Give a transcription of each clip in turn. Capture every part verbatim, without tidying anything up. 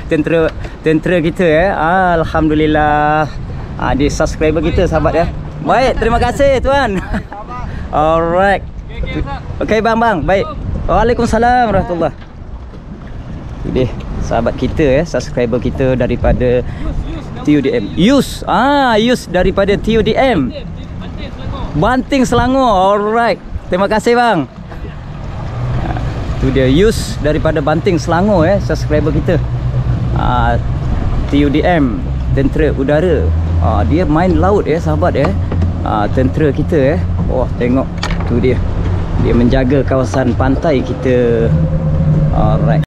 tentera tentera kita eh. Alhamdulillah. Ah, dia subscriber kita sahabat ya. Baik, terima kasih tuan. Alright. Okey bang bang, baik. Waalaikumsalam warahmatullahi. Ini sahabat kita ya, subscriber kita daripada T U D M. Yus, ah Yus daripada T U D M. Banting Selangor. Alright. Terima kasih bang. Tu dia Yus daripada Banting Selangor eh, subscriber kita. Ah, T U D M, tentera udara. Ah, dia main laut ya sahabat ya. Ah, tentera kita eh. Wah, tengok tu dia. Dia menjaga kawasan pantai kita. Alright.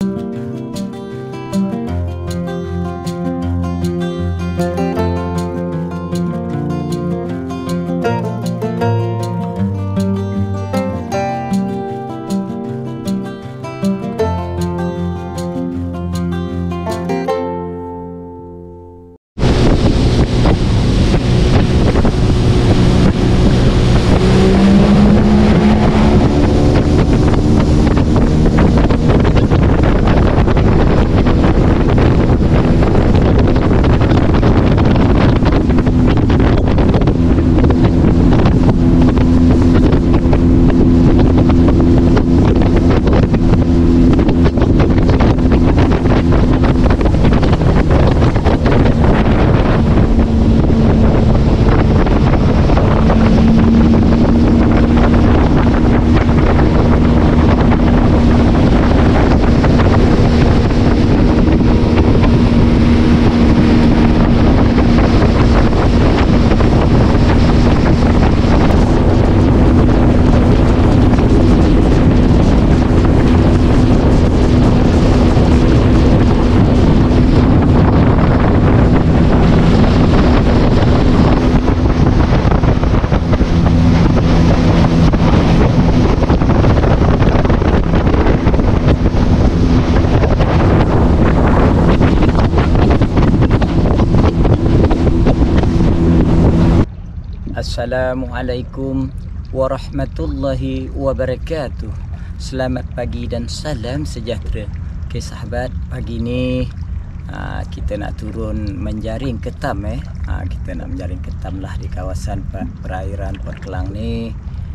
Assalamualaikum warahmatullahi wabarakatuh. Selamat pagi dan salam sejahtera. Okey sahabat, pagi ni aa, kita nak turun menjaring ketam eh. Aa, kita nak menjaring ketam lah di kawasan perairan Port Klang ni.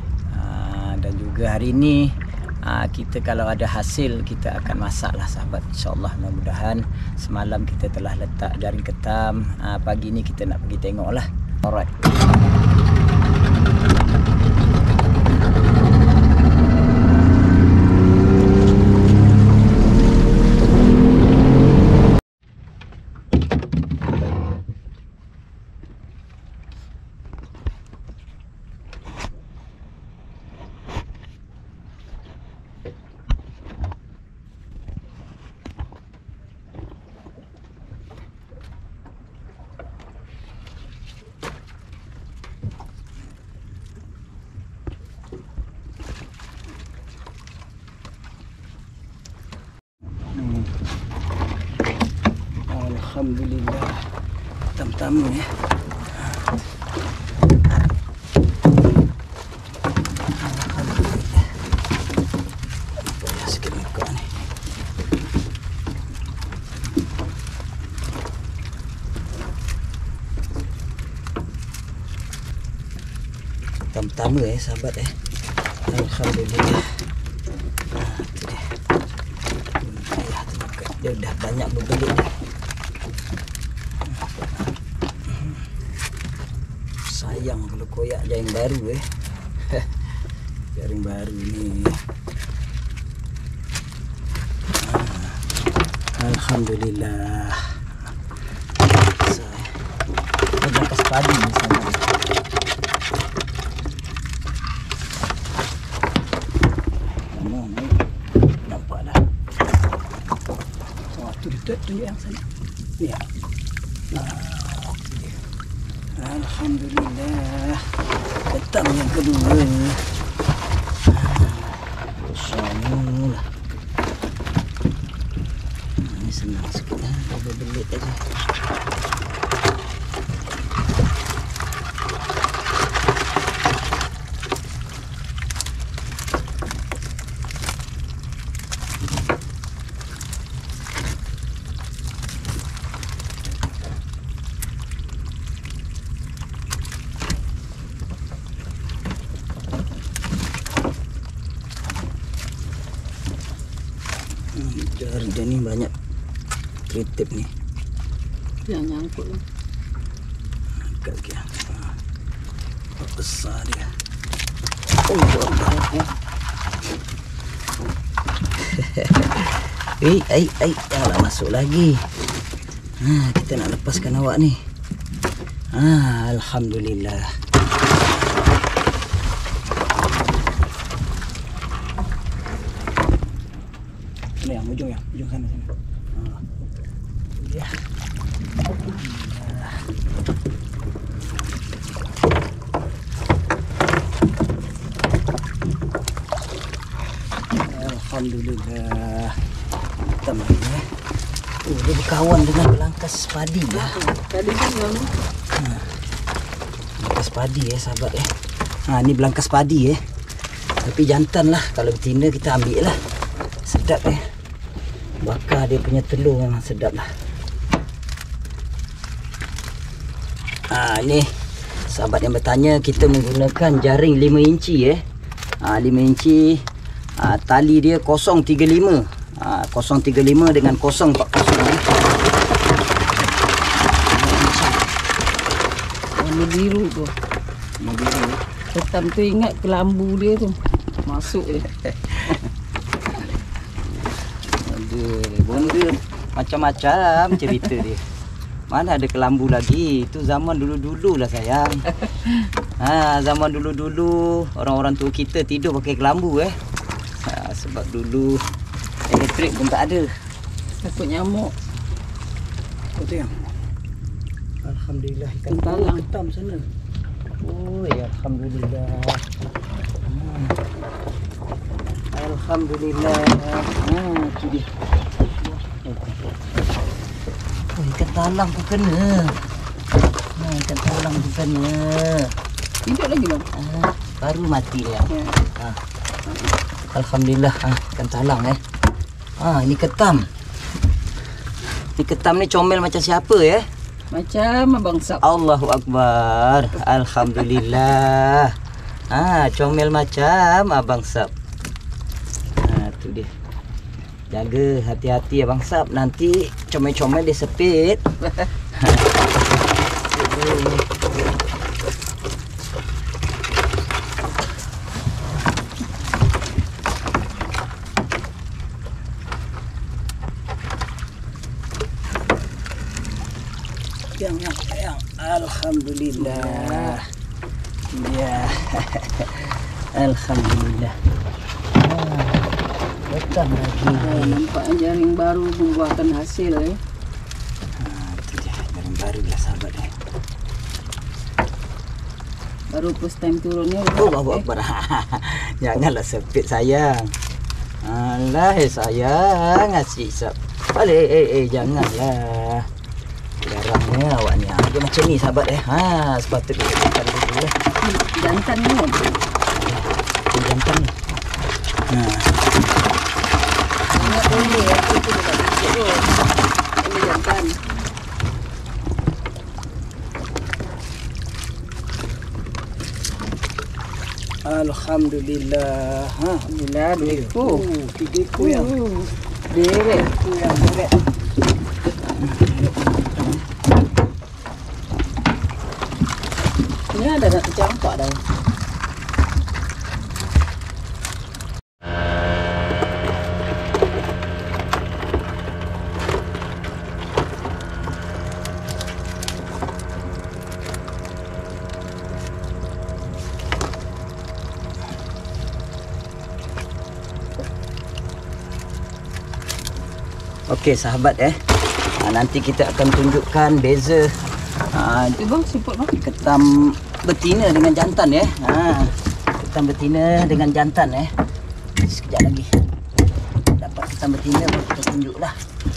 Aa, dan juga hari ni aa, kita kalau ada hasil kita akan masak lah sahabat. InsyaAllah mudah-mudahan. Semalam kita telah letak jaring ketam. Aa, pagi ni kita nak pergi tengok lah. Alright. Alhamdulillah, tamu-tamu ya. Tamu-tamu ya sahabat ya. Alhamdulillah. Dia udah banyak berbelit dah. Sayang kalau koyak jaring baru eh. Jaring baru ni. Alhamdulillah. Saya kas padi ni sana. Nampak dah. Oh tu dia tu yang sana. Ya. Alhamdulillah. Ketam yang kedua ni. Insyaallah. Ini senang sikit lah. Berbelit aja. kreatif ni. Jangan nyangkut lah. Angkat lagi. Ha. Besar dia. Oh, Allah. Eh, ai, ai, janganlah masuk lagi. Ha, kita nak lepaskan awak ni. Ha, alhamdulillah. Ni yang ujung ya, ujung sana sana. Ha. Ya. Alhamdulillah. Teman ya. Oh, dia berkawan dengan belangkas padi ya. Tadi kan bang. Ha. Belangkas padi ya, sahabat ya. Ha, ni belangkas padi ya. Tapi jantan lah, kalau betina kita ambil lah. Sedap ya. Bakar dia punya telur memang sedap lah. Ha, ni sahabat yang bertanya, kita menggunakan jaring lima inci ya. Ha, lima inci. Ha, tali dia kosong tiga lima. Ha, kosong tiga lima dengan kosong empat kosong. Warna biru tu. Warna biru. Ketam tu ingat kelambu dia tu. Masuk dia. Aduh, bonda macam-macam cerita dia. Mana ada kelambu lagi? Itu zaman dulu-dulu lah sayang. Ha, zaman dulu-dulu orang-orang tua kita tidur pakai kelambu eh. Ha, sebab dulu elektrik pun tak ada. Takut nyamuk. Betul yang. Alhamdulillah ikan Talang. ketam sana. Oh ya, alhamdulillah. Hmm. Alhamdulillah. Hmm, tu dia. Oh, ikan talang pun kena. Ha, ikan talang pun kena. Hidup lagi bang. Ha, baru mati dia. Ya. Ha. Alhamdulillah, ha, ikan talang eh. Ha, ini ketam. Ini ketam ni comel macam siapa ya? Macam abang Sap. Allahu Akbar. Alhamdulillah. Ha, comel macam abang Sap. Ha, tu dia. Jaga hati-hati abang Sap, nanti comel-comel dia sepit. Yang, yang, yang. Alhamdulillah. Ya. Alhamdulillah. Ah, datang lagi. Oh, nampak jaring baru membuahkan hasil eh. Ha, tu dia jaring baru lah sahabat eh. Baru first time turun ni. Oh, bawa eh. Janganlah sepit sayang. Alah sayang, asyik sap. Boleh, eh, eh, janganlah. Garangnya awak ni. Dia macam ni sahabat eh. Ha, sepatutnya kita tekan dulu lah. Jantan ni. Ini jantan ni. Ha. Ingat boleh aku tu dekat bukit tu. Ini jantan. Alhamdulillah. Ha, Alhamdulillah dua ekor. oh, tiga ekor yang. Derek. Ekor yang derek. Ini ada nak tercampak dah. Okey sahabat eh. Ha, nanti kita akan tunjukkan beza ha, Tu bang, siput bang. ketam betina dengan jantan ya. Ha, ketam betina dengan jantan eh. Sekejap lagi dapat ketam betina baru kita tunjuklah.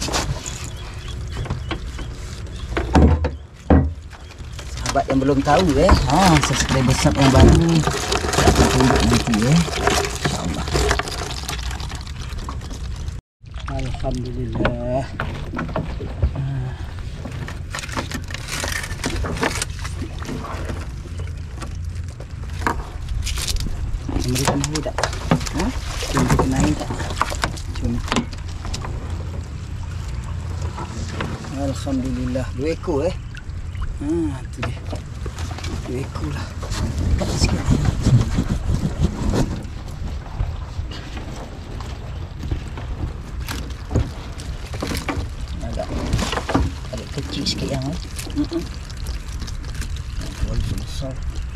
Sahabat yang belum tahu eh. Ha, subscriber sub yang baru kita tunjuk nanti eh. Insya-Allah. Alhamdulillah. Mereka mahu tak? Ha? Cuma kenain tak? Cuma. Alhamdulillah dua ekor eh. Ha tu dia. Dua ekor lah. Dapat sikit. Agak agak kecil sikit yang eh. Hmm. Walaupun besar.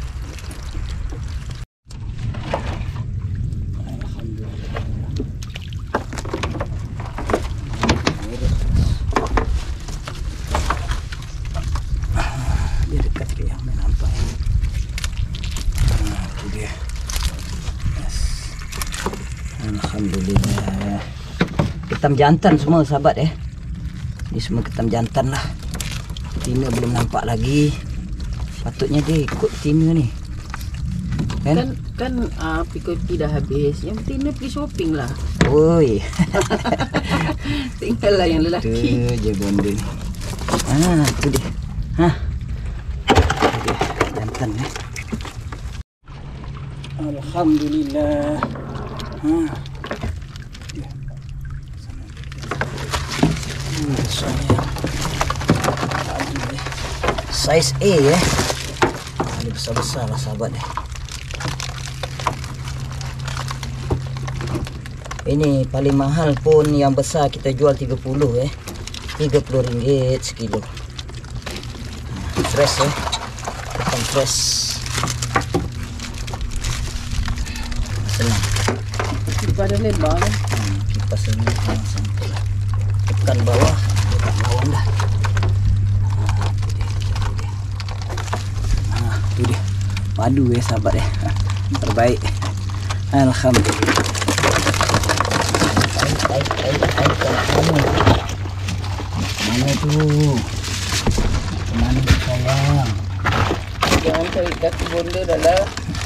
Alhamdulillah. Ketam jantan semua sahabat eh. Ini semua ketam jantan lah. Betina belum nampak lagi. Patutnya dia ikut betina ni. Kan kan, kan uh, P K P dah habis. Yang betina pergi shopping lah. Oi. Tinggal lah yang lelaki. Tu je benda ni. Ha, tu dia. Ha. Tu dia jantan eh. Alhamdulillah. Ha. Dia. Sana dia. Hmm, besarnya. Saiz A eh. Ini besar-besar lah sahabat eh. Ini paling mahal pun yang besar kita jual tiga puluh eh. tiga puluh ringgit sekilo. Fresh eh. Ketam fresh. Senang. Daripada lebar kan. Hmm, kipas ini yang sampai lah. Tekan bawah, dia tak lawan dah. Ha, tu dia, tu dia. Ha, tu dia. Padu eh sahabat eh. Terbaik. Alhamdulillah. Air, air, air, air, mana? Mana tu? Mana tu sayang? Jangan cari kaki bonda dah lah.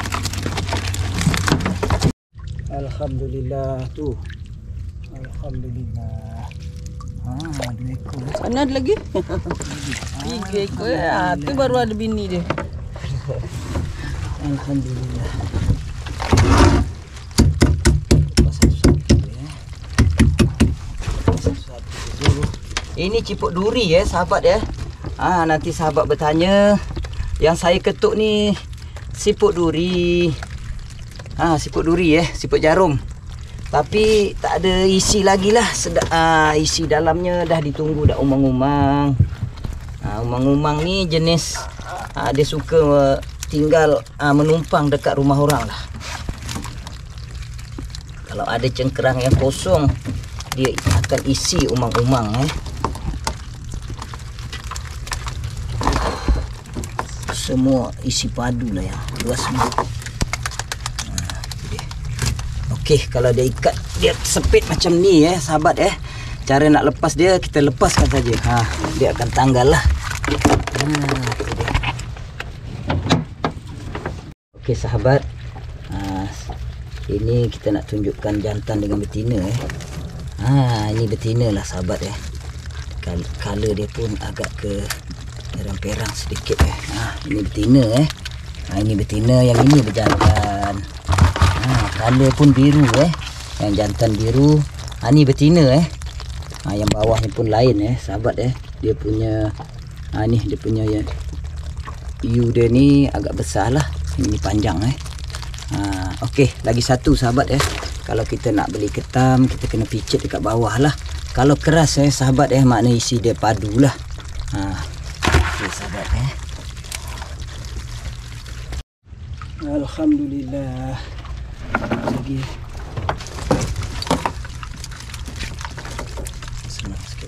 Alhamdulillah tu. Alhamdulillah. Ha, dua ekor. Mana ada lagi? Tiga ekor ya. Tu baru ada bini dia. Alhamdulillah. Ini ciput duri ya sahabat ya. Ah ha, nanti sahabat bertanya yang saya ketuk ni siput duri. Ah ha, siput duri eh, siput jarum. Tapi tak ada isi lagi lah. Sedap, ah, isi dalamnya dah ditunggu dah umang-umang. Ah, umang-umang ni jenis ah, dia suka uh, tinggal ah, menumpang dekat rumah orang lah. Kalau ada cengkerang yang kosong, dia akan isi umang-umang eh. Semua isi padu lah yang luas ni. Nah, itu dia. Okey, kalau dia ikat, dia sepit macam ni eh, sahabat eh. Cara nak lepas dia, kita lepaskan saja. Ha, dia akan tanggal lah. Nah, itu dia. Okey sahabat. Ha, ini kita nak tunjukkan jantan dengan betina eh. Ha, ini betina lah sahabat eh. Color dia pun agak ke perang-perang sedikit eh. Ha, ini betina eh. Ha, ini betina, yang ini berjantan. Ha, color pun biru eh. Yang jantan biru. Ha, ini betina eh. Ha, yang bawah ni pun lain eh, sahabat eh. Dia punya ha, ni dia punya ya, U dia ni agak besar lah. Ini panjang eh. Ha, okey, lagi satu sahabat eh. Kalau kita nak beli ketam, kita kena picit dekat bawah lah. Kalau keras eh sahabat eh, makna isi dia padu lah. Ha. Okey sahabat eh. Alhamdulillah. Lagi. Senang sikit.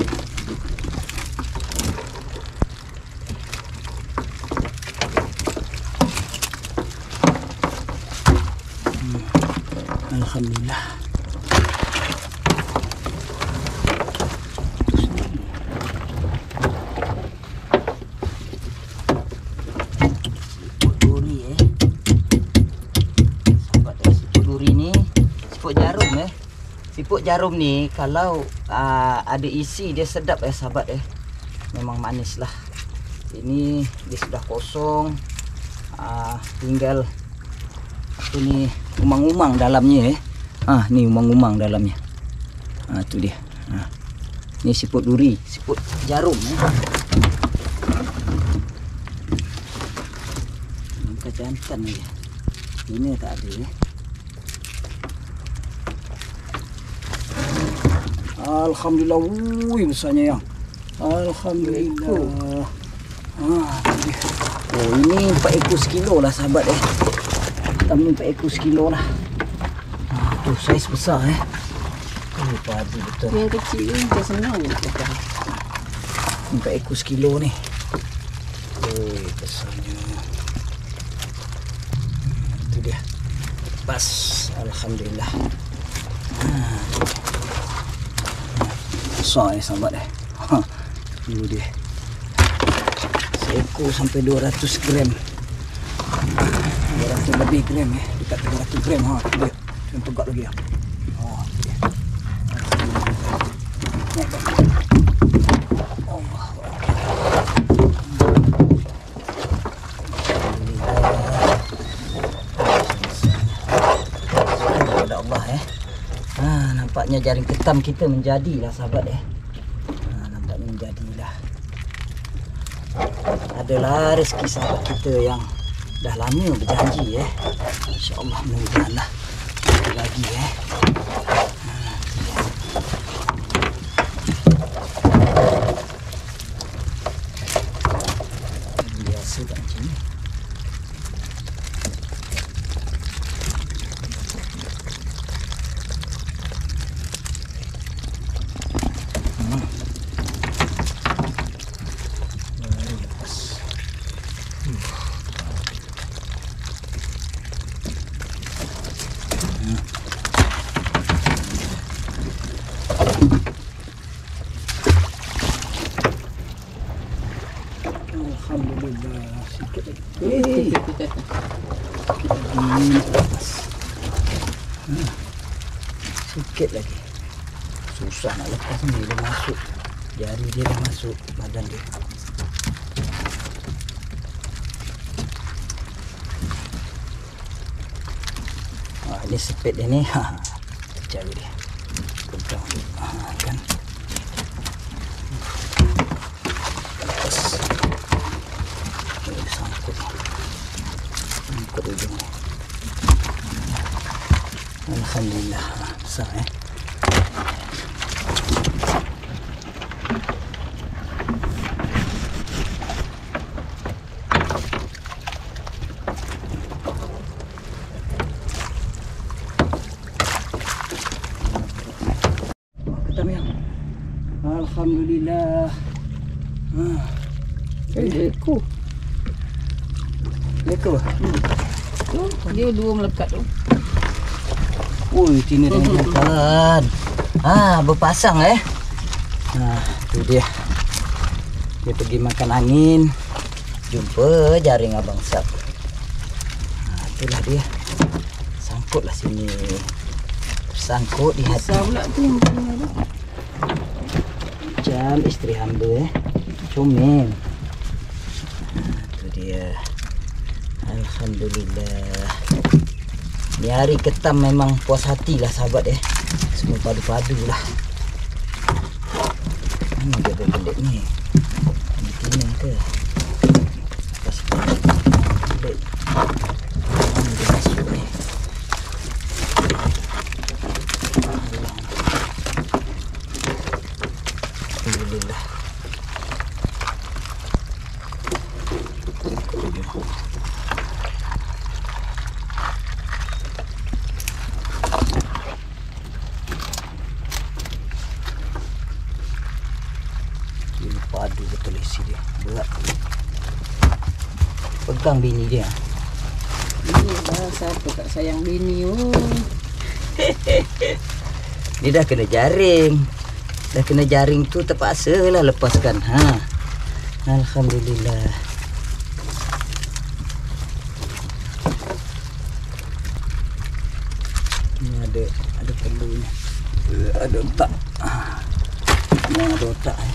Hmm. Alhamdulillah. Siput jarum ni kalau uh, ada isi dia sedap eh sahabat eh. Memang manis lah. Ini dia sudah kosong. Uh, tinggal apa ni umang-umang dalamnya eh. Ah ni umang-umang dalamnya. Ah tu dia. Ah. Ni siput duri, siput jarum eh. Nampak jantan aja. Ini tak ada eh. Alhamdulillah, wuih besarnya yang. Alhamdulillah. Ah, oh ini empat ekor sekilo lah sahabat eh. Hitam ni empat ekor sekilo lah. Ah, tu saiz besar eh. Oh, padu betul. Yang kecil ni macam senang je pegang. Empat ekor sekilo ni. Oh, besarnya. Itu dia. Pas, alhamdulillah. Ah. Besar eh sahabat eh. Ha, ini dia. Seekor sampai dua ratus gram. dua ratus lebih gram eh. Dekat tiga ratus gram ha. Dia. Yang tegak lagi ya. Ha, dia. Allah. Allah eh. Ha, nampaknya jaring ketam kita menjadilah sahabat eh. Ha, nampaknya menjadilah. Adalah rezeki sahabat kita yang dah lama berjanji eh. Insya-Allah mudah-mudahanlah ada lagi eh. Ha, biasa tak macam ni. Alhamdulillah, sikit lagi. Hei. Hmm. Sikit lagi. Susah nak lepas ni, dia masuk. Jari dia dah masuk badan dia. Ah, ini sepit dia ni. Ha. Jari dia. Pegang dia. Ha, kan. Alhamdulillah, besar eh. Alhamdulillah. Ah, Eh, ekor. lekor. Hmm. Tu, dia dua melekat tu. Ui, tina dengan jantan. Ah, berpasang eh. Nah, tu dia. Dia pergi makan angin. Jumpa jaring abang Sap. Nah, itulah dia. Sangkutlah sini. Sangkut di hati. Besar pula tu yang punya tu. Macam isteri hamba eh. Comel. Nah, tu dia. Alhamdulillah. Ni hari ketam memang puas hati lah sahabat eh. Semua padu-padu lah. Mana dia berbelik ni? Ini tina ke? Lepas belik. Mana dia masuk ni? Alhamdulillah. Padu betul isi dia. Berat. Pegang bini dia. Ini dah siapa tak sayang bini oh. Dia dah kena jaring. Dah kena jaring tu terpaksa lah lepaskan. Ha. Alhamdulillah. Ini ada ada pelunya. Ada otak. Ini ada otak eh.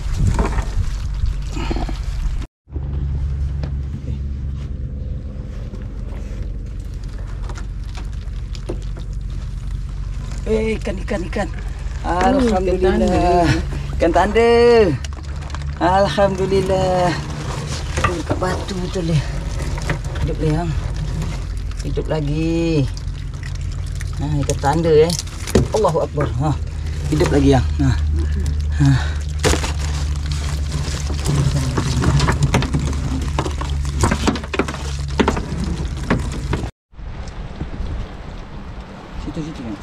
Eh, ikan, ikan, ikan. Alhamdulillah. Ikan tanda. Alhamdulillah. Oh, dekat batu betul dia. Hidup dia yang. Hidup lagi. Ha, ikan tanda eh. Allahu Akbar. Ha. Hidup lagi yang. Ha. Ha. Situ-situ kan.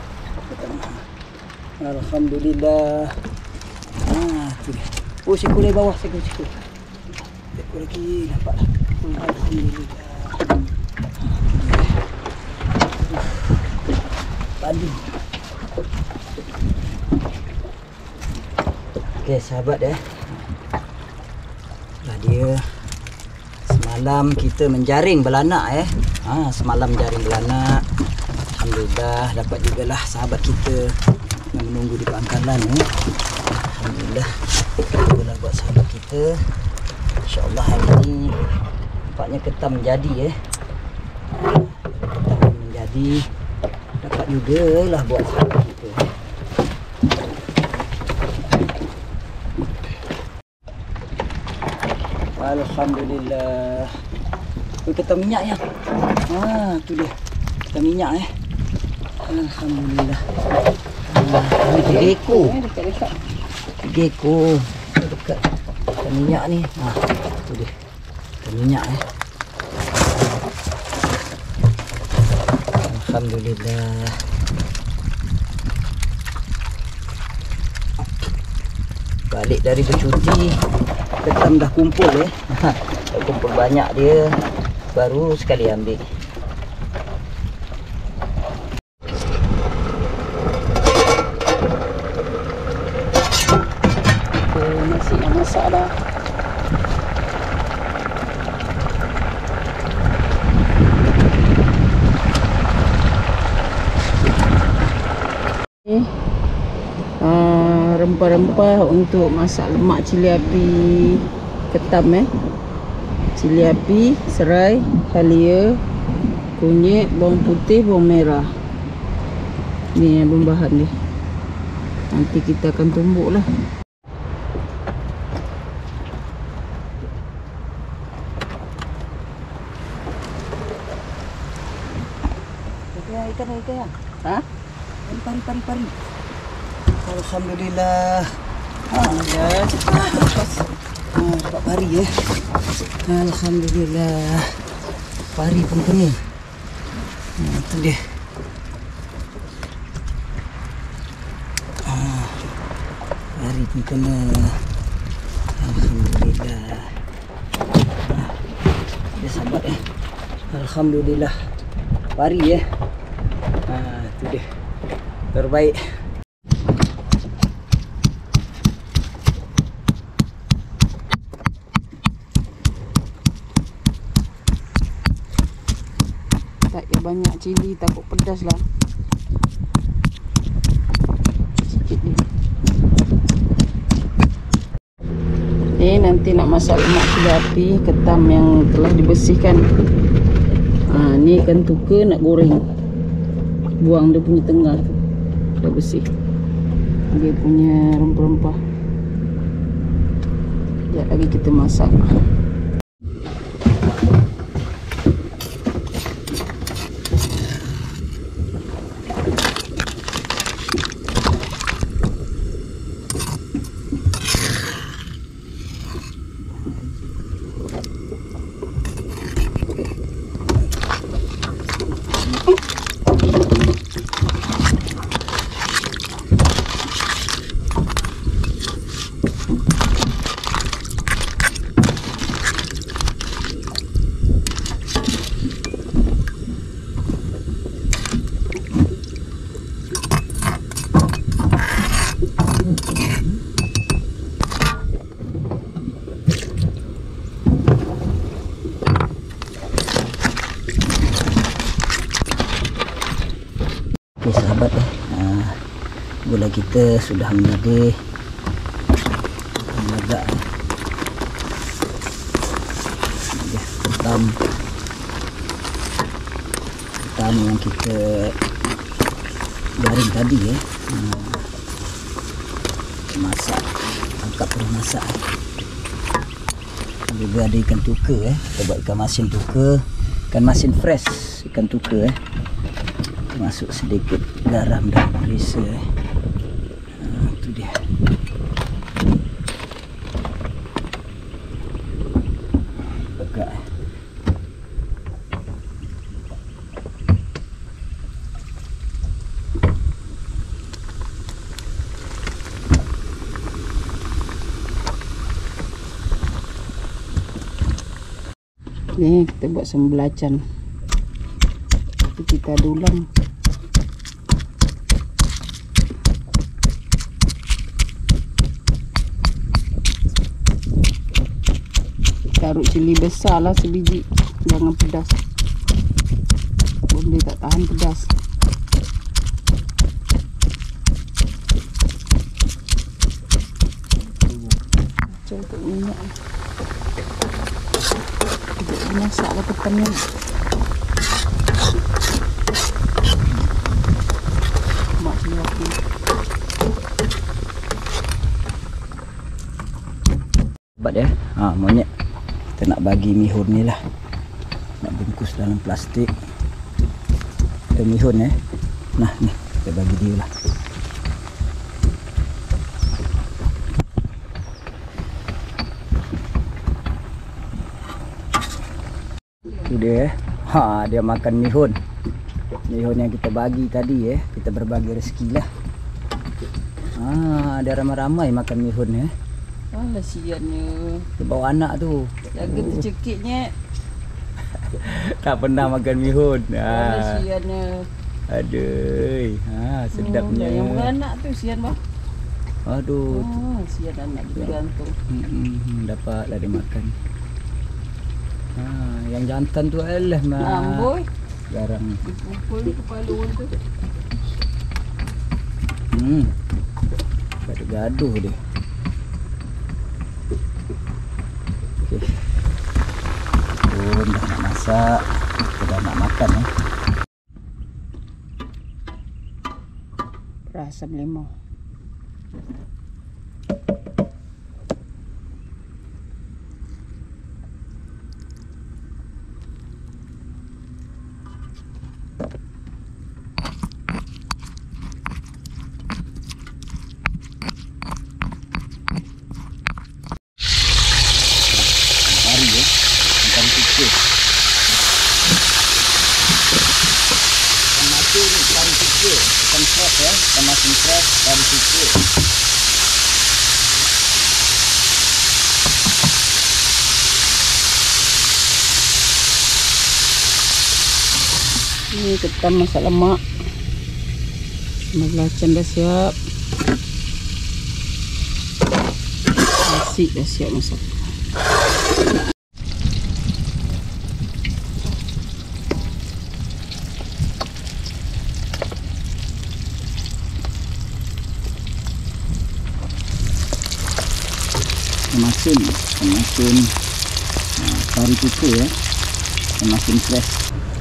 Alhamdulillah. Ah, tu dia. Oh, sekor dari bawah, sekor sekor. Sekor lagi nampak dah. Alhamdulillah. Padu. Okey, sahabat eh. Lah dia semalam kita menjaring belanak eh. Ha, semalam jaring belanak. Alhamdulillah dapat jugalah sahabat kita yang menunggu di pangkalan eh. Alhamdulillah jugalah buat sahabat kita. InsyaAllah hari ini nampaknya ketam menjadi eh. Ketam menjadi. Dapat jugalah buat sahabat kita. Alhamdulillah. Tu ketam minyak ya. Ha, tu dia. Ketam minyak eh. Alhamdulillah. Ah, ini tiga ekor. Tiga ekor. Dekat ketam minyak ni. Ha, tu dia. Ketam minyak eh. Alhamdulillah. Balik dari bercuti, ketam dah kumpul eh. Dah kumpul banyak dia. Baru sekali ambil. Nasi yang masak dah. Ni uh, rempah-rempah untuk masak lemak cili api ketam eh. Cili api, serai, halia, kunyit, bawang putih, bawang merah. Ni yang bahan ni. Nanti kita akan tumbuk lah. Ikan, ikan, ikan. Ha? Pari, pari, pari. Alhamdulillah. Ha, Dah cepat. ha, dapat pari eh. Alhamdulillah. Pari pun kena. Ha, tu dia. Ha, pari pun kena. Alhamdulillah. Ha, dia sahabat eh. Alhamdulillah. Pari eh. Ha, tu dia. Terbaik. Tak payah banyak cili, takut pedas lah. Sikit ni. Ni nanti nak masak lemak cili api ketam yang telah dibersihkan. Ha, ni ikan tuka nak goreng. Buang dia punya tengah tu. Dah bersih. Dia punya rempah-rempah. Sekejap lagi kita masak. Okey sahabat eh. Ha, gula kita sudah mendidih. Agak eh. Dia ketam. Ketam yang kita garing tadi eh. Ha. masak. Angkat terus masak. Juga ada ikan tuka eh. Kita buat ikan masin tuka. Ikan masin fresh ikan tuka eh. Masuk sedikit garam dan perisa eh. Ha, tu dia. Pegak eh. Ni kita buat sambal belacan. Tapi kita ada ulam. Taruh cili besar lah sebiji. Jangan pedas. Benda tak tahan pedas. Cukup minyak. Masak lah ketan ni. Mak sini aku. Hebat ya. Ha, monyet. Kita nak bagi mihun ni lah. Nak bungkus dalam plastik. Kita mihun eh. Nah ni kita bagi dia lah. Tu dia eh. Ha, dia makan mihun. Mihun yang kita bagi tadi eh. Kita berbagi rezeki lah. Ha, ada ramai-ramai makan mihun eh. Alah siannya. Dia bawa anak tu. Jaga tercekiknya. Tak pernah makan mihun. Alah Ha. siannya. Aduh. Ha, sedapnya. Oh, yang beranak tu sian bah. Aduh. Oh, sian anak bergantung. Hmm, dapatlah dia makan. Ha, yang jantan tu adalah mah. Amboi. Garang. Dipukul kepala orang tu. Hmm. Gaduh-gaduh dia. Okey. Oh, dah nak masak. Kita dah nak makan eh. Rasa limau. Ikan fresh ya, ikan masin fresh dari situ. Ini ketan masak lemak. Sambal belacan dah siap. Nasi dah siap masak. Masin, masin nah, kari tuka ya, masin fresh.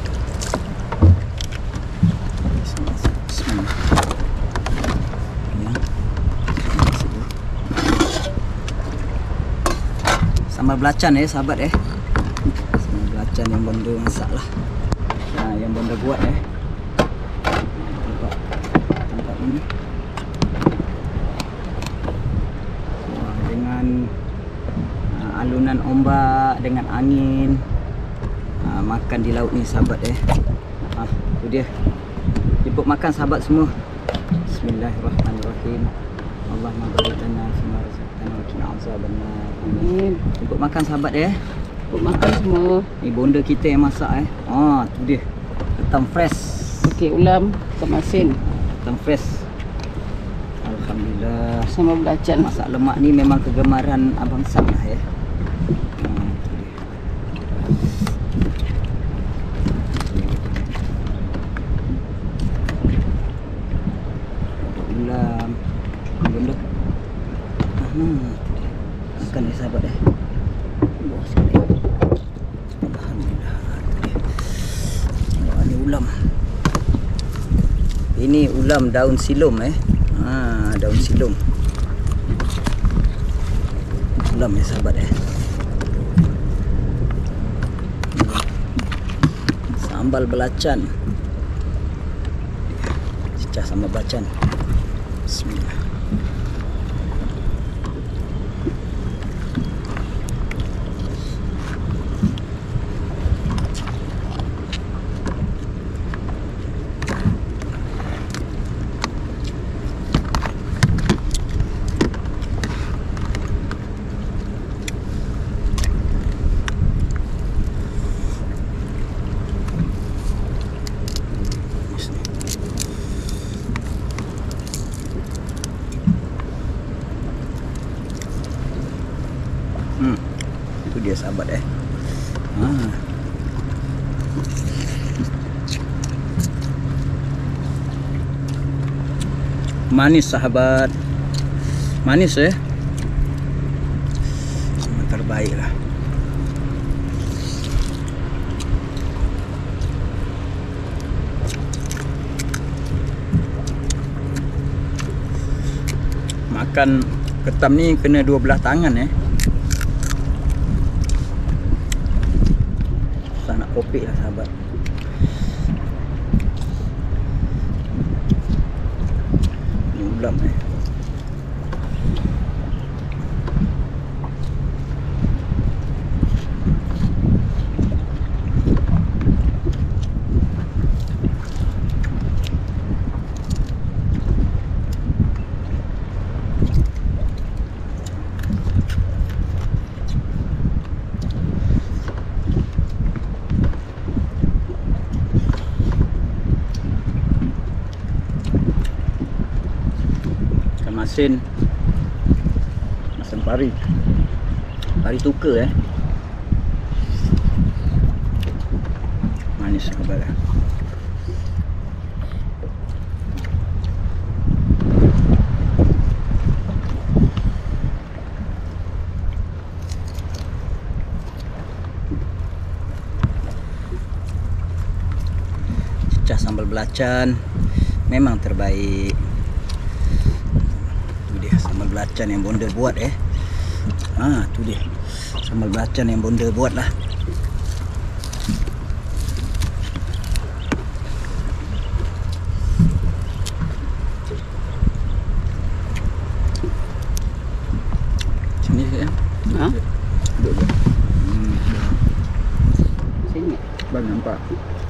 Ya. Sambal belacan ya sahabat ya, sambal belacan yang bonda masak lah, nah, yang bonda buat ya. Nampak, nampak ini. Wah, dengan alunan ombak dengan angin, ha, makan di laut ni sahabat eh. Ha, tu dia. Jemput makan sahabat semua. Bismillahirrahmanirrahim. Allahumma barik lana fima razaqtana wa qina azabannar. Amin. Jemput makan sahabat eh. Jemput makan semua. Ni bonda kita yang masak eh. Ha, tu dia. Ketam fresh. Okey, ulam ikan masin. Ketam fresh. Alhamdulillah. Sambal belacan. Masak lemak ni memang kegemaran abang Sam lah ya. Ulam benda. Hmm. Makan ni sahabat eh. Buah sekali. Alhamdulillah. Wah, ni ulam. Ini ulam daun silom eh. Ha, daun silom. ulam ya sahabat eh. Sambal belacan. Cecah sambal belacan. Bismillah. Hmm, itu dia sahabat eh. Ah. Manis sahabat, manis ya. Semua terbaik lah. Makan ketam ni kena dua belah tangan eh. Susah nak kopik lah sahabat. Ni ulam eh. Masin masin pari pari tuka eh, manis sahabat eh. Cecah sambal belacan memang terbaik. Sambal belacan yang bonda buat eh. Ha, tu dia. Sambal belacan yang bonda buat lah. Sini ke? Ha? Duduk je. Hmm. Sini. Bang nampak.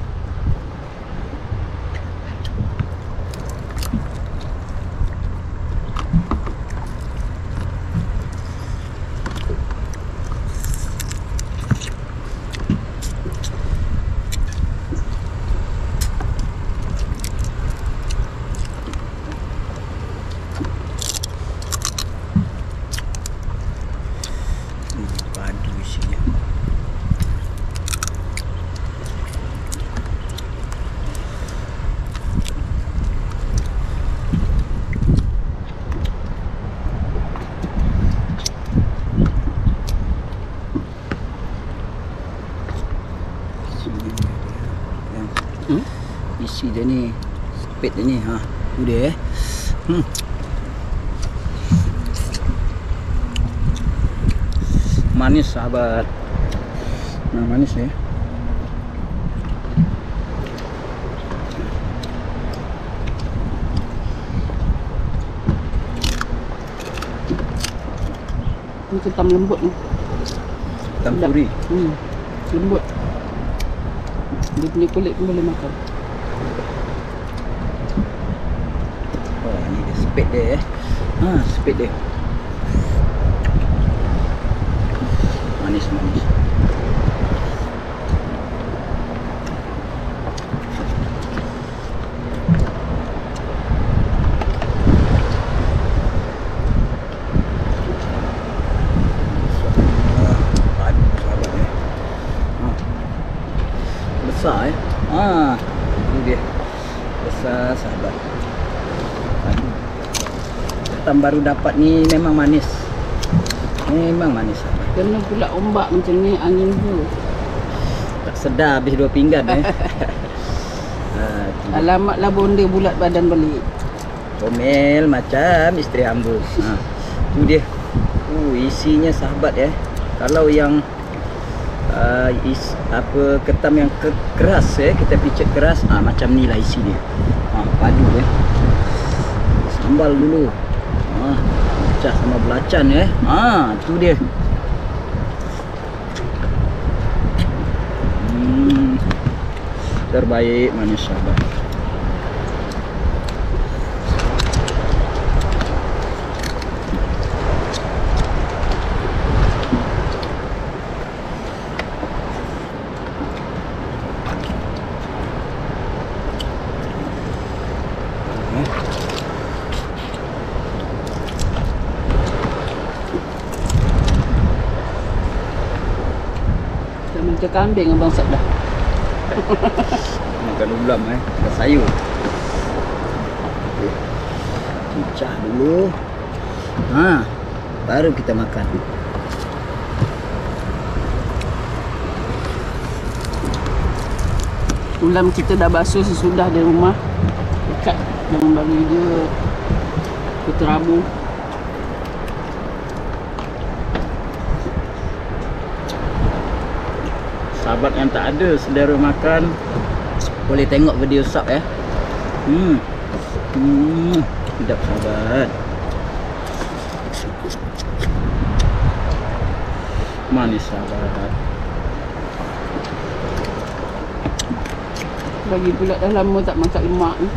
Padu isinya. Hmm? Isi dia ni, spet dia ni, ha, tu dia eh. Hmm. Manis sahabat. Nah, manis ya. Ini ketam lembut ni. Ketam suri. Hmm. Lembut. Dia punya kulit pun boleh makan. Oh, ni dia spet dia eh. Ha, spet dia. Manis manis. Besar eh. Ah, ini dia. Besar sahabat. Aduh. Ketam baru dapat ni memang manis. Memang manis sahabat. Kena pula ombak macam ni, angin tu. Tak sedar habis dua pinggan eh. Ha, alamatlah bonda bulat badan balik. Comel macam isteri hamba. Ha, tu dia. Uh, isinya sahabat ya. Kalau yang uh, is, apa ketam yang ke, keras ya, kita picit keras, ah macam ni lah isi dia. Ah, padu ya. Sambal dulu. Ah, pecah sama belacan ya. Ah, tu dia. Hmm, terbaik manis sahabat. Macam kambing abang Sat dah. Makan ulam eh, makan sayur. Okey. Pecah dulu. Ha, baru kita makan. Ulam kita dah basuh sesudah di rumah. Dekat jangan bagi dia keterabu. Sahabat yang tak ada selera makan, boleh tengok video sub ya. Hmm. Hmm, sedap sahabat. Manis sahabat. Bagi pula dah lama tak masak lemak ni.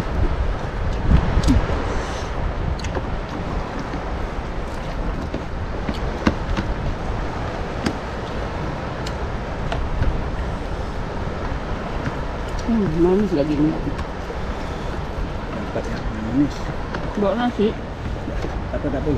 Hmm, manis lagi ni. Dapat yang manis. Bawa nasi. Tak apa, tak apa.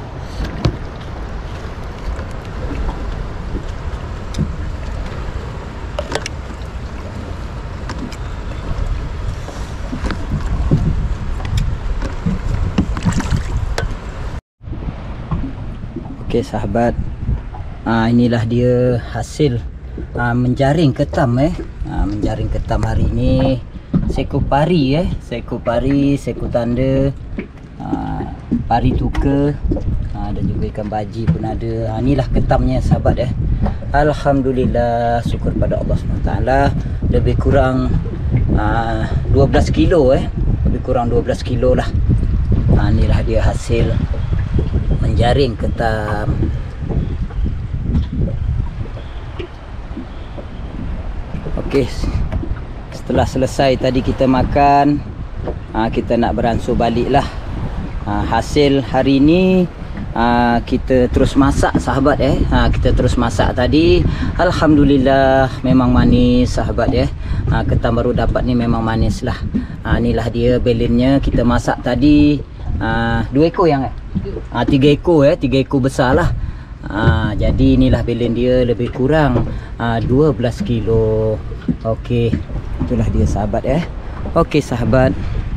Okey sahabat, ah, inilah dia hasil ah, menjaring ketam eh. Ah, menjaring ketam hari ini. Seko pari eh, seko pari, seko tanda, ah, pari tuka, ah, dan juga ikan baji pun ada. Ah, inilah ketamnya sahabat eh. Alhamdulillah, syukur pada Allah subhanahu wa taala. Lebih kurang ah, dua belas kilo eh, lebih kurang dua belas kilo lah. Ah, inilah dia hasil menjaring ketam. Okey, setelah selesai tadi kita makan, ha, kita nak beransur balik lah. Ha, hasil hari ni ha, kita terus masak sahabat eh. Ha, kita terus masak tadi. Alhamdulillah memang manis sahabat ya. Ha, ketam baru dapat ni memang manis lah. Ha, inilah dia belinnya kita masak tadi. Ha, dua ekor yang eh? Ha, tiga ekor eh, tiga ekor besar lah. Ha, jadi inilah belen dia lebih kurang ha, dua belas kilo. Okey, itulah dia sahabat eh. Okey sahabat,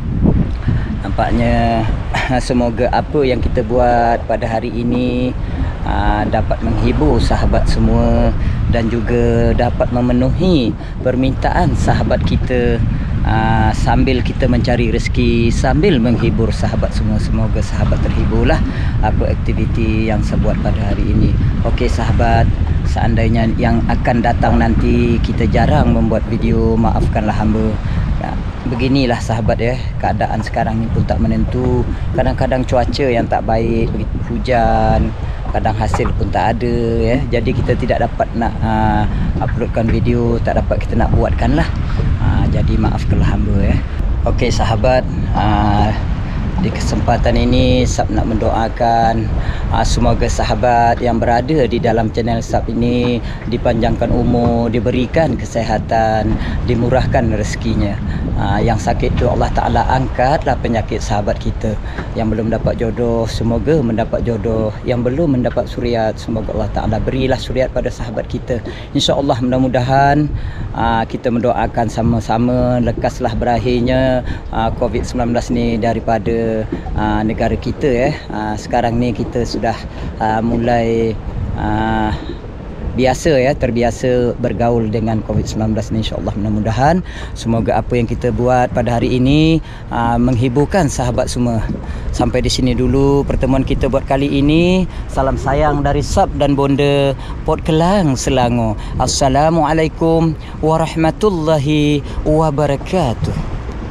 nampaknya semoga apa yang kita buat pada hari ini ha, dapat menghibur sahabat semua dan juga dapat memenuhi permintaan sahabat kita. Uh, sambil kita mencari rezeki, sambil menghibur sahabat semua. Semoga sahabat terhiburlah apa aktiviti yang saya buat pada hari ini. Okey sahabat, seandainya yang akan datang nanti kita jarang membuat video, maafkanlah hamba. Ya, beginilah sahabat ya, keadaan sekarang ni pun tak menentu. Kadang-kadang cuaca yang tak baik, hujan, kadang hasil pun tak ada ya. Jadi kita tidak dapat nak uh, uploadkan video, tak dapat kita nak buatkan lah. Uh, jadi maafkanlah hamba ya. Okey sahabat, uh, di kesempatan ini Sab nak mendoakan uh, semoga sahabat yang berada di dalam channel Sab ini dipanjangkan umur, diberikan kesihatan, dimurahkan rezekinya. Uh, yang sakit tu Allah Ta'ala angkatlah penyakit sahabat kita. Yang belum dapat jodoh, semoga mendapat jodoh. Yang belum mendapat suriat, semoga Allah Ta'ala berilah suriat pada sahabat kita. InsyaAllah mudah-mudahan uh, kita mendoakan sama-sama lekaslah berakhirnya uh, COVID sembilan belas ni daripada Uh, negara kita eh. Uh, sekarang ni kita sudah uh, mulai uh, biasa ya, terbiasa bergaul dengan covid sembilan belas ni, insya-Allah. Mudah-mudahan semoga apa yang kita buat pada hari ini uh, menghiburkan sahabat semua. Sampai di sini dulu pertemuan kita buat kali ini. Salam sayang dari Sab dan Bonda Port Kelang, Selangor. Assalamualaikum warahmatullahi wabarakatuh.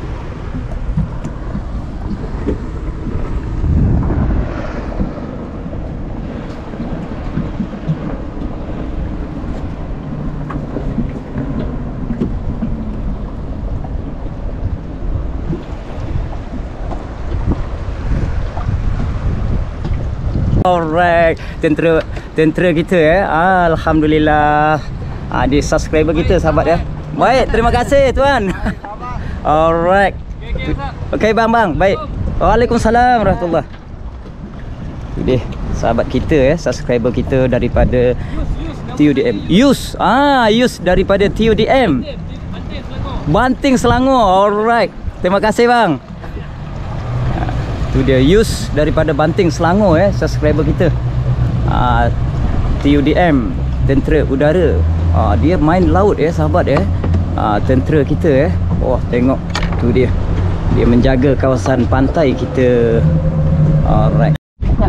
Alright, tentera tentera kita eh. Ah, alhamdulillah. Ah, di subscriber kita sahabat ya. Baik, terima kasih tuan. Alright. Okey bang bang, baik. Waalaikumsalam warahmatullahi. Ini sahabat kita ya, subscriber kita daripada T U D M. Yus, ah Yus daripada T U D M. Banting Selangor. Alright. Terima kasih bang. Itu dia Yus daripada Banting Selangor eh, subscriber kita. uh, T U D M, tentera udara. uh, Dia main laut ya sahabat ya. uh, Tentera kita eh. Oh tengok tu dia, dia menjaga kawasan pantai kita. Alright.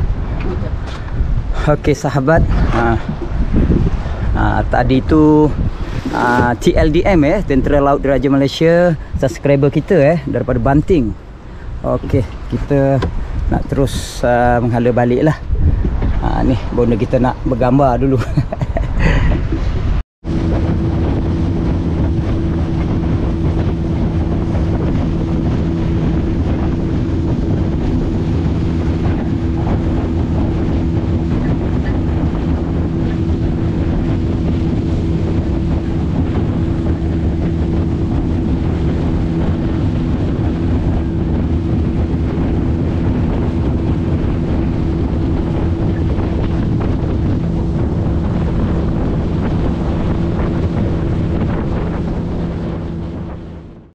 Okey sahabat, uh, uh, tadi tu uh, T L D M eh, Tentera Laut Diraja Malaysia, subscriber kita eh, daripada Banting. Okey, kita nak terus uh, menghala balik lah. Ha, ni bonda kita nak bergambar dulu.